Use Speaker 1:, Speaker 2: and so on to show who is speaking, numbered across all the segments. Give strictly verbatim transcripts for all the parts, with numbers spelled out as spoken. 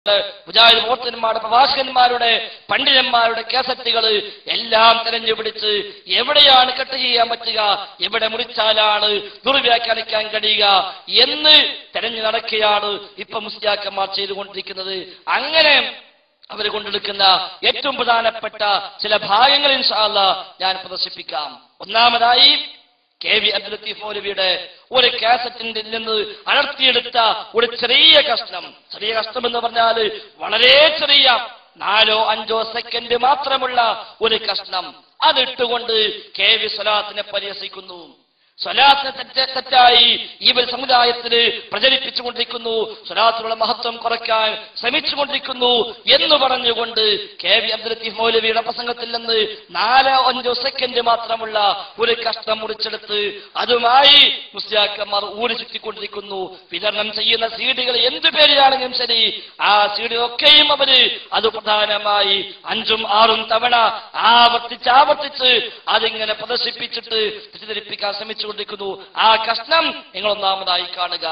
Speaker 1: മുജാഹിദ് പ്രവർത്തകന്മാരുടെ പ്രഭാഷകന്മാരുടെ പണ്ഡിതന്മാരുടെ കേസറ്റുകൾ എല്ലാം തെരഞ്ഞുപിടിച്ച് എവിടെയാണ് കട്ട് ചെയ്യാൻ പറ്റുക, എവിടെ മുറിച്ചാലാണ് ദുർവ്യാഖ്യാനിക്കാൻ കഴിയുക എന്ന് തെരഞ്ഞു നടക്കുകയാണ് ഇപ്പൊ മുസ്ലിയാക്കന്മാർ ചെയ്തുകൊണ്ടിരിക്കുന്നത്. അങ്ങനെ അവർ കൊണ്ടെടുക്കുന്ന ഏറ്റവും പ്രധാനപ്പെട്ട ചില ഭാഗങ്ങൾ ഇൻഷാ അല്ലാഹ് ഞാൻ പ്രദർശിപ്പിക്കാം. ഒന്നാമതായി കെ വി അബ്ദുൽ ലത്തീഫ് മൗലവിയുടെ ഒരു കാസറ്റിൽ നിന്ന് അടർത്തിയെടുത്ത ഒരു ചെറിയ കഷ്ണം. ചെറിയ കഷ്ണം എന്ന് പറഞ്ഞാൽ വളരെ ചെറിയ നാലോ അഞ്ചോ സെക്കൻഡ് മാത്രമുള്ള ഒരു കഷ്ണം. അതിട്ടുകൊണ്ട് കെ വി സ്വലാത്തിനെ പരിഹസിക്കുന്നു. സ്വലാത്തിനെ തെറ്റ തെറ്റായി ഇവർ സമുദായത്തിന് പ്രചരിപ്പിച്ചുകൊണ്ടിരിക്കുന്നു, സ്വലാത്തിനുള്ള മഹത്വം കുറയ്ക്കാൻ ശ്രമിച്ചുകൊണ്ടിരിക്കുന്നു എന്ന് പറഞ്ഞുകൊണ്ട് കെ വി അബ്ദുൽ ലത്തീഫ് മൗലവിയുടെ പ്രസംഗത്തിൽ നിന്ന് നാലോ അഞ്ചോ സെക്കൻഡ് മാത്രമുള്ള ഒരു കഷ്ണം മുറിച്ചെടുത്ത് അതുമായി മുസ്ലിയാക്കന്മാർ ഊരി ചുറ്റിക്കൊണ്ടിരിക്കുന്നു. വിതരണം ചെയ്യുന്ന സീഡികൾ എന്തു പേരിലാണെങ്കിലും ശരി, ആ സീഡികളൊക്കെയും അവര് അത് പ്രധാനമായി അഞ്ചും ആറും തവണ ആവർത്തിച്ച് ആവർത്തിച്ച് അതിങ്ങനെ പ്രദർശിപ്പിച്ചിട്ട് തെറ്റിദ്ധരിപ്പിക്കാൻ ശ്രമിച്ചു. ആ കഷ്ണം നിങ്ങൾ ഒന്നാമതായി കാണുക.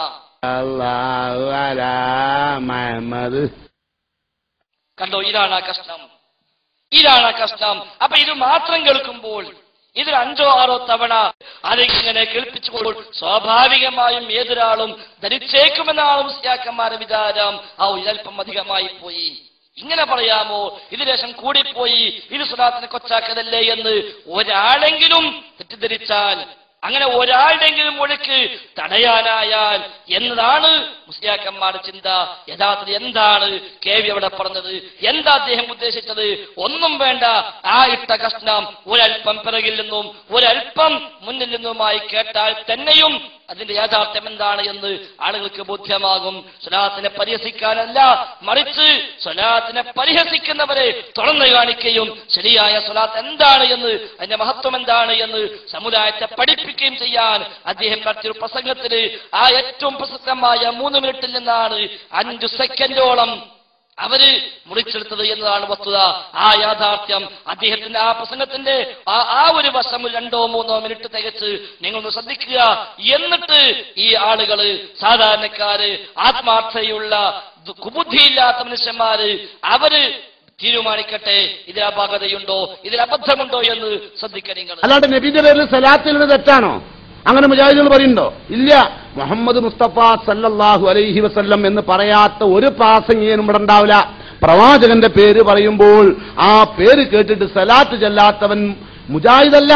Speaker 1: കണ്ടോ, ഇതാണ് ആ കഷ്ണം, ഇതാണ് ആ കഷ്ണം. അപ്പൊ ഇത് മാത്രം കേൾക്കുമ്പോൾ ഇതിൽ അഞ്ചോ ആറോ തവണ അതിങ്ങനെ കേൾപ്പിച്ചുമ്പോൾ സ്വാഭാവികമായും ഏതൊരാളും ധരിച്ചേക്കുമെന്നാണ് മുസ്ലിയാക്കന്മാരുടെ വിചാരം. ആ ഇതൽപ്പം അധികമായി പോയി, ഇങ്ങനെ പറയാമോ, ഇത് ലേശം കൂടിപ്പോയി, ഇത് സ്വലാത്തിനെ കൊച്ചാക്കതല്ലേ എന്ന് ഒരാളെങ്കിലും തെറ്റിദ്ധരിച്ചാൽ, അങ്ങനെ ഒരാളുടെങ്കിലും ഒഴുക്ക് തടയാനായാൽ എന്നതാണ് മുസ്ലിയാക്കന്മാരുടെ ചിന്ത. യഥാർത്ഥത്തിൽ എന്താണ് കെ വി അവിടെ പറഞ്ഞത്, എന്താ അദ്ദേഹം ഉദ്ദേശിച്ചത്? ഒന്നും വേണ്ട, ആ ഇട്ട കഷ്ണം ഒരൽപ്പം പിറകിൽ നിന്നും ഒരൽപ്പം മുന്നിൽ നിന്നുമായി കേട്ടാൽ തന്നെയും അതിന്റെ യാഥാർത്ഥ്യം എന്താണ് എന്ന് ആളുകൾക്ക് ബോധ്യമാകും. സ്വലാത്തിനെ പരിഹസിക്കാനല്ല, മറിച്ച് സ്വലാത്തിനെ പരിഹസിക്കുന്നവരെ തുറന്നു കാണിക്കുകയും ശരിയായ സ്വലാത്ത് എന്താണ് എന്ന്, അതിന്റെ മഹത്വം എന്താണ് എന്ന് സമുദായത്തെ പഠിപ്പിക്കുകയും ചെയ്യാൻ അദ്ദേഹം നടത്തിയ പ്രസംഗത്തിന് ആ ഏറ്റവും പ്രസിദ്ധമായ മൂന്ന് മിനിറ്റിൽ നിന്നാണ് അഞ്ചു സെക്കൻഡോളം അവര് മുറിച്ചെടുത്തത് എന്നതാണ് വസ്തുത. ആ യാഥാർത്ഥ്യം അദ്ദേഹത്തിന്റെ ആ പ്രസംഗത്തിന്റെ ആ ഒരു വശം രണ്ടോ മൂന്നോ മിനിറ്റ് തികച്ച് നിങ്ങളൊന്ന് ശ്രദ്ധിക്കുക. എന്നിട്ട് ഈ ആളുകള്, സാധാരണക്കാര്, ആത്മാർത്ഥതയുള്ള കുബുദ്ധിയില്ലാത്ത മനുഷ്യന്മാര്, അവര് തീരുമാനിക്കട്ടെ ഇതിൽ അപാകതയുണ്ടോ, ഇതിൽ അബദ്ധമുണ്ടോ എന്ന് ശ്രദ്ധിക്കുക നിങ്ങൾ.
Speaker 2: അല്ലാണ്ട് നബിന്റെ പേരിൽ സലാത്തിൽ തെറ്റാണോ? അങ്ങനെ മുജാഹിദുകൾ പറയുന്നുണ്ടോ? ഇല്ല. മുഹമ്മദ് മുസ്തഫ സല്ലല്ലാഹു അലൈഹി വസല്ലം എന്ന് പറയാത്ത ഒരു പ്രാസംഗികനും ഇവിടെ ഉണ്ടാവില്ല. പ്രവാചകന്റെ പേര് പറയുമ്പോൾ ആ പേര് കേട്ടിട്ട് സലാത്ത് ചെല്ലാത്തവൻ മുജാഹിദല്ല.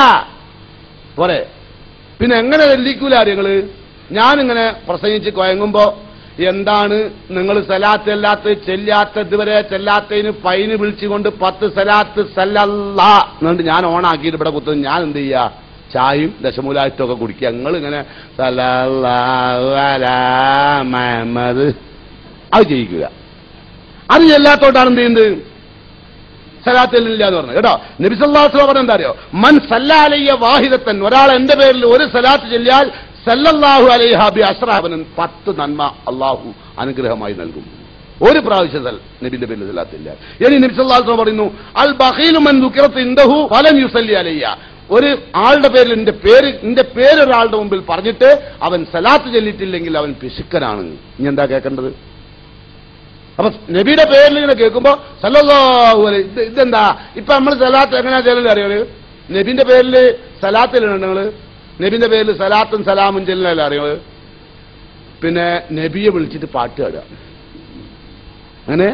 Speaker 2: പോരെ, പിന്നെ എങ്ങനെ വെല്ലിക്കൂല നിങ്ങള്? ഞാനിങ്ങനെ പ്രസംഗിച്ച് കൊയങ്ങുമ്പോ എന്താണ് നിങ്ങൾ സലാത്ത് അല്ലാത്ത ചെല്ലാത്ത ഇതുവരെ ചെല്ലാത്തതിന് ഫൈന് വിളിച്ചുകൊണ്ട് പത്ത് സലാത്ത് സല്ലല്ലാ എന്നുകൊണ്ട് ഞാൻ ഓണാക്കിയിട്ട് ഇവിടെ കുത്തുന്നു. ഞാൻ എന്ത് ചെയ്യാ? ചായയും ദശമൂലായിട്ടും ഒക്കെ കുടിക്കുക. നിങ്ങൾ ഇങ്ങനെ സല്ലല്ലാഹു അലാ മുഹമ്മദ് അത് ചെയ്യിക്കുക. അത് ചെല്ലാത്തോട്ടാണ് എന്ത് ചെയ്യുന്നത്? സലാത്തില്ല എന്ന് പറഞ്ഞു കേട്ടോ. നബി സല്ലല്ലാഹു അലൈഹി വസല്ലം പറഞ്ഞ എന്താ അറിയോ? മൻ സല്ല അലയ്യ വാഹിദത്തൻ, ഒരാൾ എന്റെ പേരിൽ ഒരു സലാത്ത് ചെല്ലിയാൽ സല്ലല്ലാഹു അലൈഹി ബി അശ്റാബൻ, പത്ത് നന്മ അള്ളാഹു അനുഗ്രഹമായി നൽകും. ഒരു പ്രാവശ്യം നബിന്റെ പേരിൽ സലാത്തില്ല. ഇനി നബി സല്ലല്ലാഹു അലൈഹി വസല്ലം പറയുന്നു, അൽ ബഖീലു മൻ ദുകിറത ഇൻദഹു ഫലം യുസല്ലി അലയ്യ, ഒരു ആളുടെ പേരിൽ എന്റെ പേര് എന്റെ പേര് ഒരാളുടെ മുമ്പിൽ പറഞ്ഞിട്ട് അവൻ സലാത്ത് ചെല്ലിട്ടില്ലെങ്കിൽ അവൻ പിശുക്കനാണ്. ഇനി എന്താ കേൾക്കേണ്ടത്? അപ്പൊ നബിയുടെ പേരിൽ ഇങ്ങനെ കേൾക്കുമ്പോ സല്ലല്ലാഹു അലൈഹി, ഇതെന്താ ഇപ്പൊ നമ്മൾ സലാത്ത് എങ്ങനെയാ ചെല്ലല് അറിയോ? നബിന്റെ പേരിൽ സലാത്തിലാണ് നിങ്ങള്, നബിന്റെ പേരിൽ സലാത്തും സലാമും ചെല്ലലല്ലേ അറിയോ? പിന്നെ നബിയെ വിളിച്ചിട്ട് പാട്ട് പാടുക. അങ്ങനെ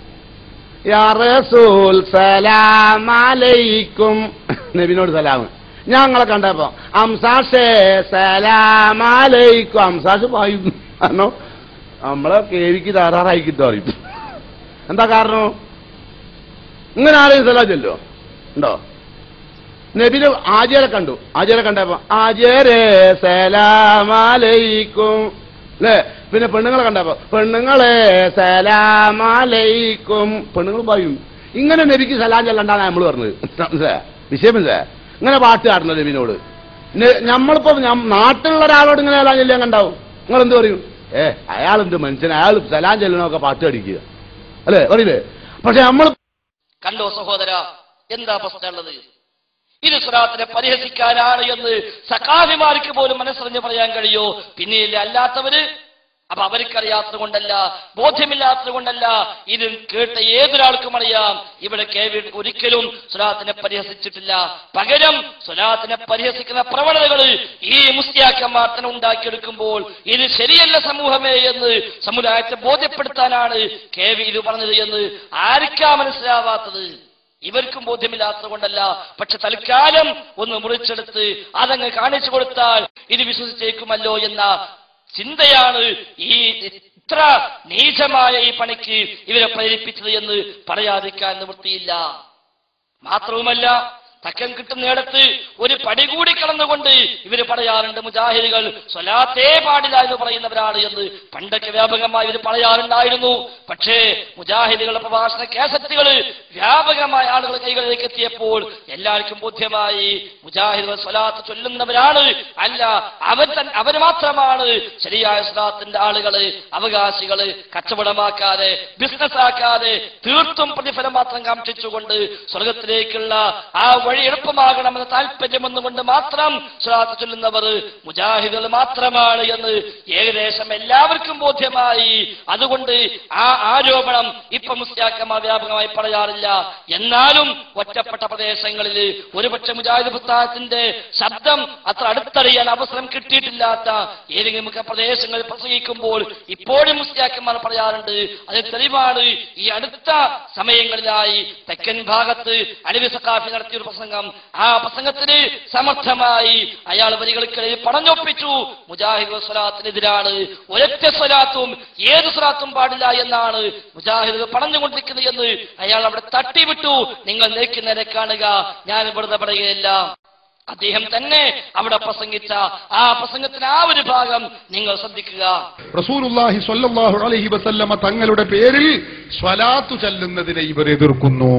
Speaker 2: യാ റസൂൽ സലാം അലൈക്കും, നബിനോട് സലാം. ഞങ്ങളെ കണ്ടപ്പോ അംസാഷേ സലാം അലൈക്കും, അംസാഷ് പായും. കാരണം നമ്മളെ കേവിക്ക് താറാറായിക്കിട്ടോ അറിയും. എന്താ കാരണം? ഇങ്ങനെ ആരെയും സലാം ചെല്ലോ ഉണ്ടോ? നബിന് ആജിയരെ കണ്ടു, ആജിയരെ കണ്ടപ്പോ ആജിയരെ സലാം അലൈക്കും അല്ലേ? പിന്നെ പെണ്ണുങ്ങളെ കണ്ടപ്പോ പെണ്ണുങ്ങളെ സലാം അലൈക്കും, പെണ്ണുങ്ങൾ പറയും. ഇങ്ങനെ നബിക്ക് സലാം ചെല്ലണ്ടാണ് നമ്മൾ പറഞ്ഞത്. വിഷയം ഇല്ലേ? ഇങ്ങനെ പാട്ട് പാടുന്നത് നബിനോട്. നമ്മളിപ്പോ നാട്ടിലുള്ള ഒരാളോട് ഇങ്ങനെ സലാം ചെല്ലാൻ കണ്ടാവും, നിങ്ങൾ എന്ത് പറയും? ഏ അയാളെന്ത് മനുഷ്യൻ, അയാൾ സലാം ചെല്ലണമൊക്കെ പാട്ട് അടിക്കുക അല്ലേ പറയില്ലേ? പക്ഷെ നമ്മൾ
Speaker 1: കണ്ടോ സഹോദര, എന്താ പ്രശ്നമുള്ളത്? ഇത് സ്വലാത്തിനെ പരിഹസിക്കാനാണ് എന്ന് സഖാഫിമാർക്ക് പോലും മനസ്സറിഞ്ഞ് പറയാൻ കഴിയോ? പിന്നെയില്ല അല്ലാത്തവര് അപ്പൊ അവർക്കറിയാത്തത് കൊണ്ടല്ല, ബോധ്യമില്ലാത്തത് കൊണ്ടല്ല. ഇത് കേട്ട ഏതൊരാൾക്കും അറിയാം, ഇവിടെ കെ വി ഒരിക്കലും സ്വലാത്തിനെ പരിഹസിച്ചിട്ടില്ല. പകരം സ്വലാത്തിനെ പരിഹസിക്കുന്ന പ്രവണതകൾ ഈ മുസ്ലിയാക്കന്മാർ തന്നെ ഉണ്ടാക്കിയെടുക്കുമ്പോൾ ഇത് ശരിയല്ല സമൂഹമേ എന്ന് സമുദായത്തെ ബോധ്യപ്പെടുത്താനാണ് കെ വി ഇത് പറഞ്ഞത് എന്ന് ആർക്കാ മനസ്സിലാവാത്തത്? ഇവർക്കും ബോധ്യമില്ലാത്തത് കൊണ്ടല്ല. പക്ഷെ തൽക്കാലം ഒന്ന് മുറിച്ചെടുത്ത് അതങ്ങ് കാണിച്ചു കൊടുത്താൽ ഇത് വിശ്വസിച്ചേക്കുമല്ലോ എന്ന ചിന്തയാണ് ഈ ഇത്ര നീചമായ ഈ പണിക്ക് ഇവരെ പ്രേരിപ്പിച്ചത് എന്ന് പറയാതിരിക്കാൻ നിവൃത്തിയില്ല. മാത്രവുമല്ല, തക്കം കിട്ടുന്നിടത്ത് ഒരു പടി കൂടി കടന്നുകൊണ്ട് ഇവര് പറയാറുണ്ട്, മുജാഹിദുകൾ സ്വലാത്തേ പാടില്ല എന്ന് പറയുന്നവരാണ് എന്ന്. പണ്ടൊക്കെ വ്യാപകമായി ഇവർ പറയാറുണ്ടായിരുന്നു. പക്ഷേ മുജാഹിദുകളുടെ പ്രഭാഷണ കാസറ്റുകൾ വ്യാപകമായ ആളുകൾ കൈകളിലേക്ക് എത്തിയപ്പോൾ എല്ലാവർക്കും ബോധ്യമായി മുജാഹിദുകൾ സ്വലാത്ത് ചൊല്ലുന്നവരാണ്, അല്ല അവർ അവർ മാത്രമാണ് ശരിയായ സ്വലാത്തിന്റെ ആളുകള്, അവകാശികള്, കച്ചവടമാക്കാതെ ബിസിനസ് ആക്കാതെ തീർത്തും പ്രതിഫലം മാത്രം കാക്ഷിച്ചുകൊണ്ട് സ്വർഗത്തിലേക്കുള്ള ആ വഴി എളുപ്പമാകണമെന്ന താല്പര്യമെന്നുകൊണ്ട് മാത്രം സ്വലാത്ത് ചൊല്ലുന്നവർ മുജാഹിദുകൾ മാത്രമാണ് എന്ന് ഏകദേശം എല്ലാവർക്കും ബോധ്യമായി. അതുകൊണ്ട് ആ ആരോപണം ഇപ്പൊ മുസ്ലിയാക്കന്മാർ വ്യാപകമായി പറയാറില്ല. എന്നാലും ഒറ്റപ്പെട്ട പ്രദേശങ്ങളിൽ ഒരുപക്ഷെ മുജാഹിദ് പുസ്തകത്തിന്റെ ശബ്ദം അത്ര അടുത്തറിയാൻ അവസരം കിട്ടിയിട്ടില്ലാത്ത ഏതെങ്കിലും പ്രദേശങ്ങളിൽ പ്രസംഗിക്കുമ്പോൾ ഇപ്പോഴും മുസ്ലിയാക്കന്മാർ പറയാറുണ്ട്. അതിന് തെളിവാണ് ഈ അടുത്ത സമയങ്ങളിലായി തെക്കൻ ഭാഗത്ത് അലവി സഖാഫി നടത്തിയൊരു പ്രസംഗം. ആ പ്രസംഗത്തിന് സമർത്ഥമായി അയാൾ വരികൾക്കിടയിൽ പണഞ്ഞൊപ്പിച്ചു, മുജാഹിദ് സ്വലാത്തിനെതിരാണ്, ഒരൊറ്റ സ്വലാത്തും ഏത് സ്വലാത്തും പാടില്ല എന്നാണ് മുജാഹിദ് പറഞ്ഞുകൊണ്ടിരിക്കുന്നത് എന്ന് അയാൾ അവിടെ തട്ടിവിട്ടു. നിങ്ങൾ നേരെ കാണുക, ഞാൻ വെറുതെ പറയുകയില്ല. അദ്ദേഹം തന്നെ അവിടെ പ്രസംഗിച്ച ആ പ്രസംഗത്തിന് ആ ഒരു ഭാഗം നിങ്ങൾ ശ്രദ്ധിക്കുക.
Speaker 3: റസൂലുള്ളാഹി സ്വല്ലല്ലാഹു അലൈഹി വസല്ലമ തങ്ങളുടെ പേരിൽ സ്വലാത്തു ചൊല്ലുന്നതിനെ ഇവർ എതിർക്കുന്നു.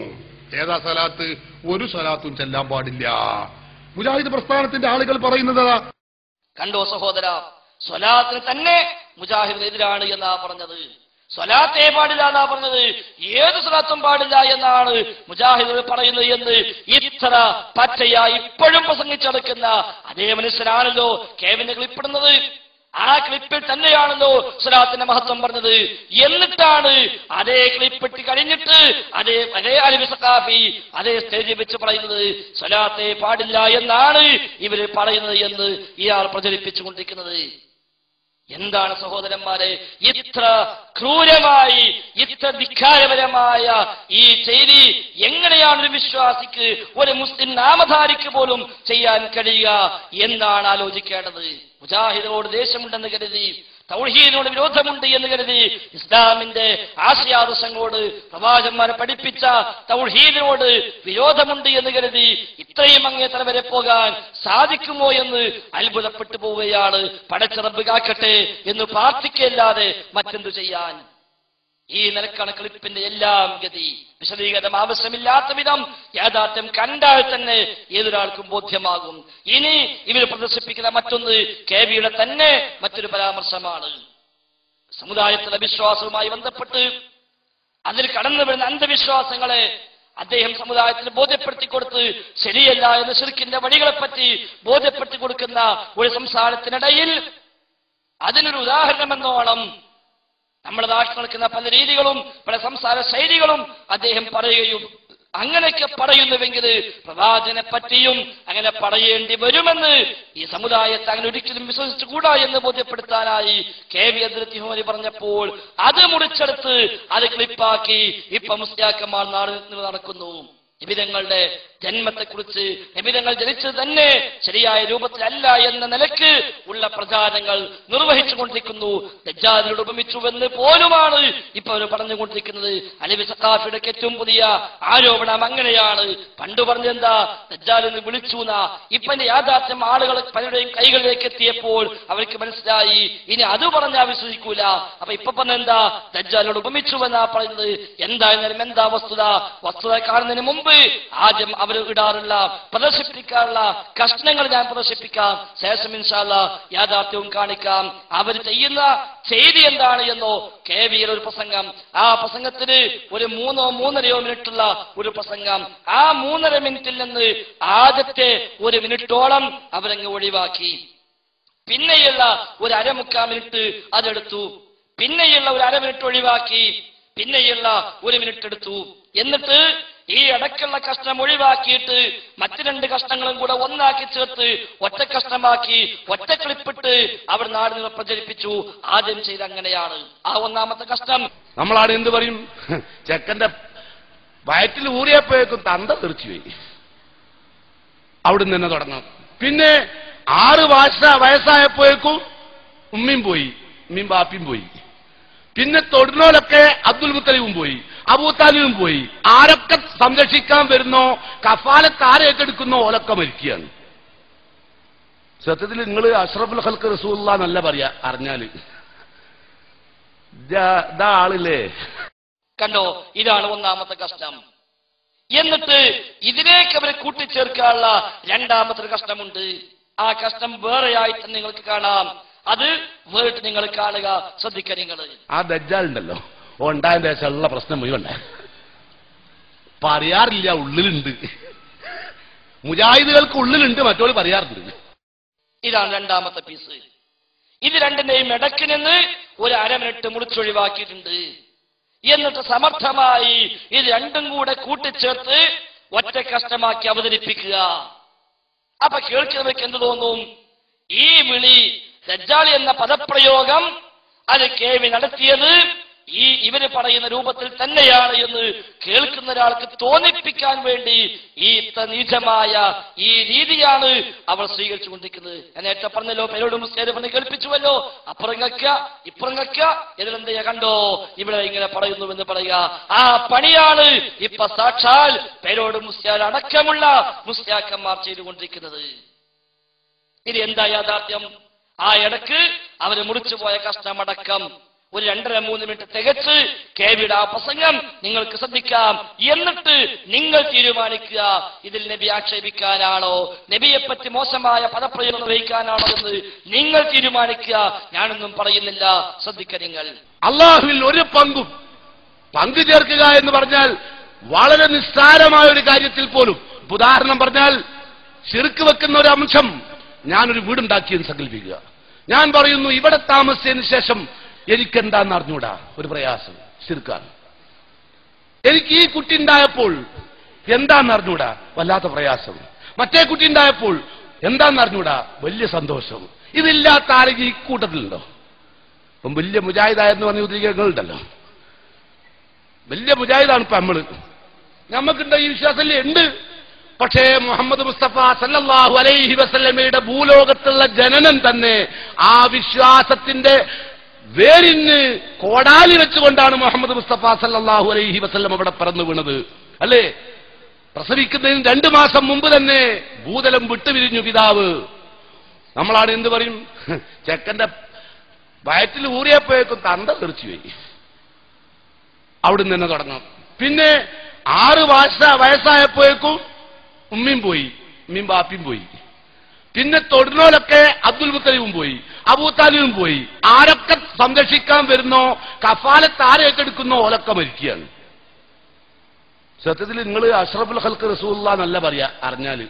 Speaker 3: ഏതാ സ്വലാത്ത്? ഒരു സ്വലാത്തും ചെല്ലാൻ പാടില്ല. മുജാഹിദ് പ്രസ്ഥാനത്തിന്റെ ആളുകൾ പറയുന്നത്
Speaker 1: കണ്ടോ സഹോദര, സ്വലാത്തിന് തന്നെ മുജാഹിദിനെതിരാണ് എന്നാ പറഞ്ഞത്. സ്വലാത്തേ പാടില്ല എന്നാ പറഞ്ഞത്, ഏത് സ്വലാത്തും പാടില്ല എന്നാണ് മുജാഹിദ് പറയുന്നത് എന്ന് ഇത്ര പച്ചയായി ഇപ്പോഴും പ്രസംഗിച്ചെടുക്കുന്ന അതേ മനുഷ്യനാണല്ലോ കേവിനെ ക്ലിപ്പിടുന്നത്. ആ ക്ലിപ്പിൽ തന്നെയാണല്ലോ സ്വലാത്തിന്റെ മഹത്വം പറഞ്ഞത്. എന്നിട്ടാണ് അതേ ക്ലിപ്പിട്ട് കഴിഞ്ഞിട്ട് അതേ അതേ അലവി സഖാഫി അതേ സ്റ്റേജിൽ വെച്ച് പറയുന്നത് സ്വലാത്തെ പാടില്ല എന്നാണ് ഇവര് പറയുന്നത് എന്ന് ഇയാൾ പ്രചരിപ്പിച്ചുകൊണ്ടിരിക്കുന്നത്. എന്താണ് സഹോദരന്മാരെ ഇത്ര ക്രൂരമായി, ഇത്ര ധിക്കാരപരമായ ഈ ചെയ്തി എങ്ങനെയാണ് ഒരു വിശ്വാസിക്ക്, ഒരു മുസ്ലിം നാമധാരിക്ക് പോലും ചെയ്യാൻ കഴിയുക എന്നാണ് ആലോചിക്കേണ്ടത്. മുജാഹിദിനോട് ദേഷ്യമുണ്ടെന്ന് കരുതി, തൗഹീദിനോട് വിരോധമുണ്ട് എന്ന് കരുതി, ഇസ്ലാമിന്റെ ആശയാദർശങ്ങളോട് പ്രവാചകന്മാരെ പഠിപ്പിച്ച തൗഹീദിനോട് വിരോധമുണ്ട് എന്ന് കരുതി ഇത്രയും അങ്ങേ തല വരെ പോകാൻ സാധിക്കുമോ എന്ന് അത്ഭുതപ്പെട്ടു പോവുകയാണ്. പടച്ച റബ്ബ് കാക്കട്ടെ എന്ന് പ്രാർത്ഥിക്കല്ലാതെ മറ്റെന്തു ചെയ്യാൻ? ഈ നിലക്കാണ് ക്ലിപ്പിന്റെ എല്ലാം ഗതി. വിശദീകരണം ആവശ്യമില്ലാത്ത വിധം യാഥാർത്ഥ്യം കണ്ടാൽ തന്നെ ഏതൊരാൾക്കും ബോധ്യമാകും. ഇനി ഇവർ പ്രദർശിപ്പിക്കുന്ന മറ്റൊന്ന് കെ വിയുടെ തന്നെ മറ്റൊരു പരാമർശമാണ്. സമുദായത്തിലെ വിശ്വാസവുമായി ബന്ധപ്പെട്ട് അതിൽ കടന്നു വരുന്ന അന്ധവിശ്വാസങ്ങളെ അദ്ദേഹം സമുദായത്തിന് ബോധ്യപ്പെടുത്തി കൊടുത്ത് ശരിയല്ല എന്ന ശിർക്കിന്റെ വഴികളെപ്പറ്റി ബോധ്യപ്പെടുത്തി കൊടുക്കുന്ന ഒരു സംസാരത്തിനിടയിൽ അതിനൊരു ഉദാഹരണമെന്നോണം നമ്മുടെ നാട്ടിൽ നടക്കുന്ന പല രീതികളും പല സംസാര ശൈലികളും അദ്ദേഹം പറയുകയും അങ്ങനെയൊക്കെ പറയുന്നുവെങ്കിൽ പ്രവാചകനെ പറ്റിയും അങ്ങനെ പറയേണ്ടി വരുമെന്ന് ഈ സമുദായത്തെ അങ്ങനെ ഒരിക്കലും വിശ്വസിച്ചുകൂടാ എന്ന് ബോധ്യപ്പെടുത്താനായി കെ വി അദ്രത്തിഹോരി പറഞ്ഞപ്പോൾ അത് മുറിച്ചെടുത്ത് അത് ക്ലിപ്പാക്കി ഇപ്പൊ മുസ്ലിയാക്കന്മാർ നാട് നടക്കുന്നു. നിബിധങ്ങളുടെ ജന്മത്തെക്കുറിച്ച് നിബിധങ്ങൾ ജനിച്ചത് തന്നെ ശരിയായ രൂപത്തിലല്ല എന്ന നിലക്ക് ഉള്ള പ്രചാരണങ്ങൾ നിർവഹിച്ചുകൊണ്ടിരിക്കുന്നു. ദജ്ജാലിനോട് ഉപമിച്ചുവെന്ന് പോലുമാണ് ഇപ്പൊ അവർ പറഞ്ഞുകൊണ്ടിരിക്കുന്നത്. അലവി സഖാഫിയുടെ ഏറ്റവും പുതിയ ആരോപണം അങ്ങനെയാണ്. പണ്ട് പറഞ്ഞെന്താ ദജ്ജാലിന് വിളിച്ചു എന്നാ. ഇപ്പൊ യാഥാർത്ഥ്യം ആളുകൾ പലരുടെയും കൈകളിലേക്ക് എത്തിയപ്പോൾ അവർക്ക് മനസ്സിലായി ഇനി അത് പറഞ്ഞാൽ വിശ്വസിക്കൂല. അപ്പൊ ഇപ്പൊ പറഞ്ഞെന്താ ദജ്ജാലിനോട് ഉപമിച്ചുവെന്നാ പറയുന്നത്. എന്തായാലും എന്താ വസ്തുത? വസ്തുത കാണുന്നതിന് മുമ്പ് ആദ്യം അവർ ഇടാറുള്ള പ്രദർശിപ്പിക്കാറുള്ള കഷ്ണങ്ങൾ ഞാൻ പ്രദർശിപ്പിക്കാം. ശേഷം ഇൻഷാ അല്ലാഹ് യാഥാർത്ഥ്യവും കാണിക്കാം. അവർ ചെയ്യുന്ന ചെയ്തി എന്താണ് എന്നോ കെ വിയുടെ ഒരു പ്രസംഗം. ആ പ്രസംഗത്തിന് ഒരു മൂന്നോ മൂന്നരയോ മിനിറ്റുള്ള ഒരു പ്രസംഗം. ആ മൂന്നര മിനിറ്റിൽ നിന്ന് ആദ്യത്തെ ഒരു മിനിറ്റോളം അവരങ്ങ് ഒഴിവാക്കി. പിന്നെയുള്ള ഒരു അരമുക്കാൽ മിനിറ്റ് അതെടുത്തു, പിന്നെയുള്ള ഒരു അര മിനിറ്റ് ഒഴിവാക്കി, പിന്നെയുള്ള ഒരു മിനിറ്റ് എടുത്തു. എന്നിട്ട് ഈ ഇടയ്ക്കുള്ള കഷ്ണം ഒഴിവാക്കിയിട്ട് മറ്റു രണ്ട് കഷ്ണങ്ങളും കൂടെ ഒന്നാക്കി ചേർത്ത് ഒറ്റ കഷ്ണമാക്കി ഒറ്റ ക്ലിപ്പിട്ട് അവിടെ നാടിനെ പ്രചരിപ്പിച്ചു. ആദ്യം ചെയ്ത് അങ്ങനെയാണ്. ആ ഒന്നാമത്തെ കഷ്ണം
Speaker 2: നമ്മളാണ് എന്ത് പറയും, ചെക്കന്റെ വയറ്റിൽ ഊറിയപ്പോഴേക്കും തന്ത തെറിച്ചുപോയി. അവിടുന്ന് തന്നെ തുടങ്ങാം. പിന്നെ ആറ് വയസ്സ വയസ്സായപ്പോഴേക്കും ഉമ്മയും പോയി, ഉമ്മയും ബാപ്പിയും പോയി. പിന്നെ തൊടുന്നോലൊക്കെ അബ്ദുൽ മുത്തലിബും പോയി, അബൂതാലിബും പോയി. ആരൊക്കെ സംരക്ഷിക്കാൻ വരുന്നോ, കഫാലത്ത് ആരെയൊക്കെ എടുക്കുന്നോ ഓലൊക്കെ മരിക്കുകയാണ്. സത്യത്തിൽ നിങ്ങൾ അഷ്റഫുൽ ഖൽഖ് റസൂലുള്ളാഹി എന്നല്ല പറയാ, അറിഞ്ഞാല് ഇതാ ആളില്ലേ.
Speaker 1: കണ്ടോ, ഇതാണ് ഒന്നാമത്തെ കഷ്ണം. എന്നിട്ട് ഇതിലേക്ക് അവരെ കൂട്ടിച്ചേർക്കാനുള്ള രണ്ടാമത്തെ കഷ്ണമുണ്ട്. ആ കഷ്ണം വേറെയായിട്ട് നിങ്ങൾക്ക് കാണാം. അത് വേറിട്ട് നിങ്ങൾ കാണുക, ശ്രദ്ധിക്കുക. നിങ്ങൾ
Speaker 2: ആ ദജ്ജാലുണ്ടല്ലോ, ഉണ്ടായതിന്റെ ശേഷമുള്ള പ്രശ്നം മുഴുവൻ പറയാറില്ല, ഉള്ളിലുണ്ട്. മുജാഹിദുകൾക്ക് ഉള്ളിലുണ്ട്, മറ്റോട് പറയാറുണ്ട്.
Speaker 1: ഇതാണ് രണ്ടാമത്തെ പീസ്. ഇത് രണ്ടിന്റെയും ഇടയ്ക്ക് നിന്ന് ഒരു അര മിനിറ്റ് മുറിച്ചൊഴിവാക്കിയിട്ടുണ്ട്. എന്നിട്ട് സമർത്ഥമായി ഇത് രണ്ടും കൂടെ കൂട്ടിച്ചേർത്ത് ഒറ്റ കഷ്ടമാക്കി അവതരിപ്പിക്കുക. അപ്പൊ കേൾക്കുന്നവർക്ക് എന്ത് തോന്നും? ഈ വിളി ദജ്ജാൽ എന്ന പദപ്രയോഗം അത് കെ വി നടത്തിയത് ഈ ഇവര് പറയുന്ന രൂപത്തിൽ തന്നെയാണ് എന്ന് കേൾക്കുന്ന ഒരാൾക്ക് തോന്നിപ്പിക്കാൻ വേണ്ടി ഈ നീചമായ ഈ രീതിയാണ് അവർ സ്വീകരിച്ചുകൊണ്ടിരിക്കുന്നത്. ഞാൻ നേരത്തെ പറഞ്ഞല്ലോ, പേരോട് മുസ്ലിം പറഞ്ഞ് കേൾപ്പിച്ചുവല്ലോ, അപ്പുറം കക്ക ഇപ്പുറം കക്ക ഇതിലെന്താ കണ്ടോ ഇവിടെ ഇങ്ങനെ പറയുന്നുവെന്ന് പറയുക. ആ പണിയാണ് ഇപ്പൊ സാക്ഷാൽ പേരോട് മുസ്ലിം അടക്കമുള്ള മുസ്ലിയാക്കന്മാർ ചെയ്തുകൊണ്ടിരിക്കുന്നത്. ഇത് എന്താ യാഥാർത്ഥ്യം? ആ ഇടക്ക് അവര് മുറിച്ചുപോയ കഷ്ടമടക്കം ഒരു രണ്ടര മൂന്ന് മിനിറ്റ് തികച്ച് കേവിയുടെ ആ പ്രസംഗം നിങ്ങൾക്ക് ശ്രദ്ധിക്കാം. എന്നിട്ട് നിങ്ങൾ തീരുമാനിക്കുക, ഇതിൽ നബി ആക്ഷേപിക്കാനാണോ, നബിയെപ്പറ്റി മോശമായ പദപ്രയോഗം നിർവഹിക്കാനാണോ എന്ന് നിങ്ങൾ തീരുമാനിക്കുക. ഞാനൊന്നും പറയുന്നില്ല, ശ്രദ്ധിക്കുക. നിങ്ങൾ
Speaker 2: അള്ളാഹുവിൽ ഒരു പങ്കും പങ്കു ചേർക്കുക എന്ന് പറഞ്ഞാൽ വളരെ നിസ്സാരമായ ഒരു കാര്യത്തിൽ പോലും, ഉദാഹരണം പറഞ്ഞാൽ ശിർക്ക് വെക്കുന്ന ഒരു അംശം, ഞാനൊരു വീടുണ്ടാക്കിയെന്ന് സങ്കല്പിക്കുക. ഞാൻ പറയുന്നു ഇവിടെ താമസിച്ചതിന് ശേഷം എനിക്കെന്താന്ന് അറിഞ്ഞൂടാ, ഒരു പ്രയാസം, ശിർക്കാണ്. എനിക്ക് ഈ കുട്ടി ഉണ്ടായപ്പോൾ എന്താന്ന് അറിഞ്ഞൂടാ, വല്ലാത്ത പ്രയാസം. മറ്റേ കുട്ടി ഉണ്ടായപ്പോൾ എന്താന്ന് അറിഞ്ഞൂടാ, വലിയ സന്തോഷം. ഇതില്ലാത്ത ആരെങ്കിലും ഈ കൂട്ടത്തിലുണ്ടോ? ഇപ്പം വലിയ മുജാഹിദായെന്ന് പറഞ്ഞ ഉദ്ദേശങ്ങളുണ്ടല്ലോ, വലിയ മുജാഹിദാണ് ഇപ്പൊ നമ്മള്. നമുക്കുണ്ട് ഈ വിശ്വാസമല്ലേ? ഉണ്ട്. പക്ഷേ മുഹമ്മദ് മുസ്തഫ സല്ലല്ലാഹു അലൈഹി വസല്ലമയുടെ ഭൂലോകത്തുള്ള ജനനം തന്നെ ആ വിശ്വാസത്തിന്റെ വേരിന് കോടാലി വെച്ചുകൊണ്ടാണ് മുഹമ്മദ് മുസ്തഫ സല്ലല്ലാഹു അലൈഹി വസല്ലം അവിടെ പറന്നു വീണത്, അല്ലേ? പ്രസവിക്കുന്നതിന് രണ്ടു മാസം മുമ്പ് തന്നെ ഭൂതലം വിട്ടുപിരിഞ്ഞു പിതാവ്. നമ്മളാണ് എന്ത് പറയും, ചെക്കന്റെ വയറ്റിൽ ഊറിയപ്പോഴേക്കും തന്ത തെറിച്ചുപോയി. അവിടുന്ന് തന്നെ തുടങ്ങാം. പിന്നെ ആറ് വയസ്സ വയസ്സായപ്പോഴേക്കും ഉമ്മയും പോയി, ഉമ്മയും ബാപ്പിയും പോയി. പിന്നെ തൊടുന്നോലൊക്കെ അബ്ദുൽ മുത്തലിബും പോയി, അബൂതാലിബും പോയി. ആരൊക്കെ സംരക്ഷിക്കാൻ വരുന്നോ, കഫാലത്ത് ആരെയൊക്കെ എടുക്കുന്നോ ഓലൊക്കെ മരിക്കുകയാണ്. സത്യത്തിൽ നിങ്ങൾ അഷ്റഫുൽ ഖൽഖ് റസൂലുള്ളാഹി എന്നല്ല പറയാ, അറിഞ്ഞാല്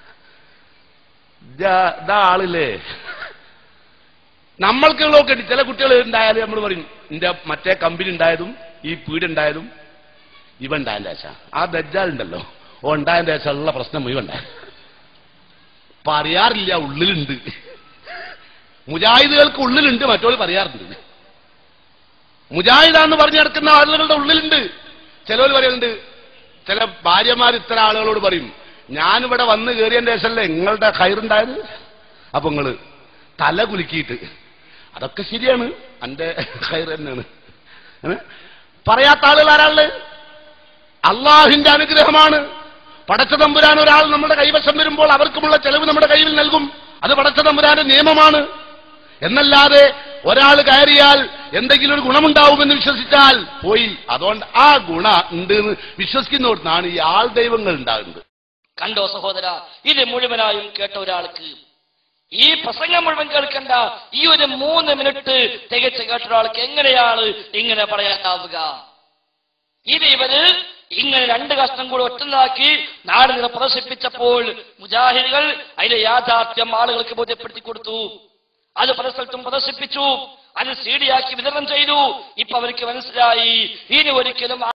Speaker 2: ഇതാ ആളില്ലേ. നമ്മൾക്കുള്ളതൊക്കെ ചില കുട്ടികൾ ഉണ്ടായാലും നമ്മൾ പറയും, എന്റെ മറ്റേ കമ്പനി ഉണ്ടായതും ഈ പീടുണ്ടായതും ഇവ ഉണ്ടായതിന്റെ ശേഷം, ആ ദജ്ജാലുണ്ടല്ലോ ഓ ഉണ്ടായതിന്റെ ശേഷമുള്ള പ്രശ്നം മുഴുവൻ ഉണ്ടായി. പറയാറില്ല, ഉള്ളിലുണ്ട്. മുജാഹിദുകൾക്ക് ഉള്ളിലുണ്ട്, മറ്റോട് പറയാറുണ്ട്. മുജാഹിദാന്ന് പറഞ്ഞു നടക്കുന്ന ആളുകളുടെ ഉള്ളിലുണ്ട്. ചിലവർ പറയുന്നുണ്ട്, ചില ഭാര്യമാർ ഇത്തരം ആളുകളോട് പറയും, ഞാനിവിടെ വന്ന് കയറിയതിന്റെ ശേഷമല്ലേ നിങ്ങളുടെ ഖൈറുണ്ടായത്. അപ്പൊ നിങ്ങള് തല കുലുക്കിയിട്ട് അതൊക്കെ ശരിയാണ്, എന്റെ ഖൈർ തന്നെയാണ് പറയാത്ത ആളുകൾ ആരാള്? അള്ളാഹുവിന്റെ അനുഗ്രഹമാണ്. പടച്ച തമ്പുരാൻ ഒരാൾ നമ്മുടെ കൈവശം വരുമ്പോൾ അവർക്കുമുള്ള ചെലവ് നമ്മുടെ കയ്യിൽ നൽകും. അത് പടച്ച തമ്പുരാന്റെ നിയമമാണ്. എന്നല്ലാതെ ഒരാൾ കയറിയാൽ എന്തെങ്കിലും ഒരു ഗുണമുണ്ടാവുമെന്ന് വിശ്വസിച്ചാൽ പോയി. അതുകൊണ്ട് ആ ഗുണ ഉണ്ട് എന്ന് വിശ്വസിക്കുന്നോടത്താണ് ഈ ആൾ ദൈവങ്ങൾ ഉണ്ടാകുന്നത്.
Speaker 1: കണ്ടോ സഹോദര, ഇത് മുഴുവനായും കേട്ട ഒരാൾക്ക് ഈ പ്രസംഗം മുഴുവൻ കേൾക്കണ്ട, ഈ ഒരു മൂന്ന് മിനിറ്റ് തികച്ച് കേട്ട ഒരാൾക്ക് എങ്ങനെയാണ് ഇങ്ങനെ പറയാനാവുക? ഇത് ഇവര് ഇങ്ങനെ രണ്ട് കഷ്ണം കൂടെ ഒറ്റലാക്കി നാടിനെ പ്രദർശിപ്പിച്ചപ്പോൾ മുജാഹിദുകൾ അതിലെ യാഥാർത്ഥ്യം ആളുകൾക്ക് ബോധ്യപ്പെടുത്തി കൊടുത്തു. അത് പല സ്ഥലത്തും പ്രദർശിപ്പിച്ചു, അത് സീഡിയാക്കി വിതരണം ചെയ്തു. ഇപ്പൊ അവർക്ക് മനസ്സിലായി ഇനി ഒരിക്കലും